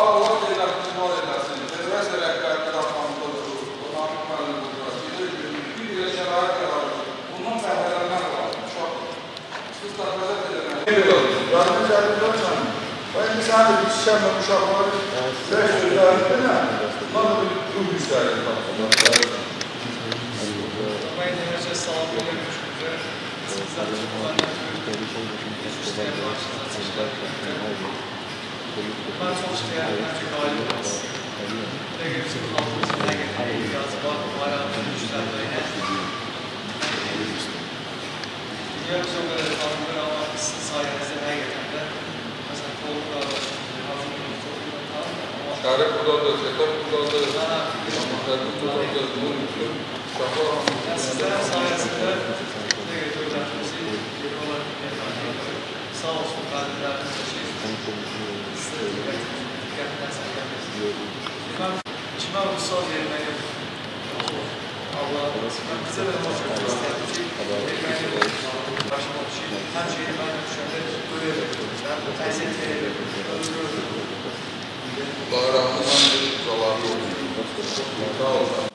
Allah eyləsin, var eyləsin. Vəzir rəhbərlər arxamda durur. Onların müəllim olur. Bir şərait yaradır. Bundan fəhlələnmək lazım. Çox. Siz də vəzət edəmək. Yardım gəlirlərsən. Və indi sənə bir şişənlə uşaqları beş sözlərində nə? Bunlar da bir ruh hissələri tapılır. Ben de önce sağlık olmuş güzel. Sizden de kullanmak işleyen ben çok isteyen önce galiba olmaz. Ne görüyorsun halkımızın ne getirdiği biraz var müşterilerine. Dünya bize o kadar tanımlar ama sizin sayenizde ne getirdiler? Mesela koluklar var. Şərif budadır, Zekat budadır, Mahmudəddin budadır, bunun üçün uşaqlar sizlərin sayəsində ne getirdiler? Bizi olarak sağ olsun qadirlərimiz de sizə diqqətdən səhvəmiz. Kimə ruhsal verməyi Allah bizə də hoş göstərdi ki, verməyi başıma düşür. Hər şeyi mən düşəndə böyle verir, əziyyət verir, Bayrağımızdan bir ucaları olsun. Sağ olun.